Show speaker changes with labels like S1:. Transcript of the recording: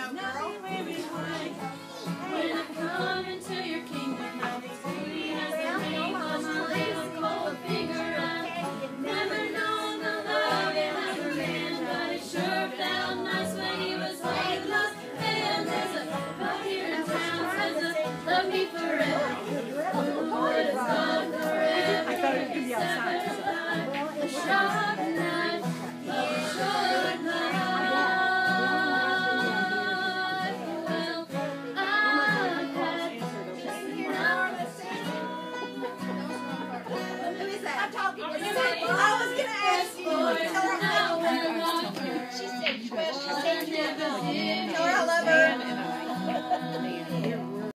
S1: When I come into your kingdom, I'll be free as the rainbow. My little cold finger, I've never known the love you have for man, but it sure felt nice when he was holding us. And there's a book here in town says love me forever. Oh, what is love forever?
S2: I thought it was going to be outside.
S1: A sharp knife, a short knife.
S3: I was going to ask you.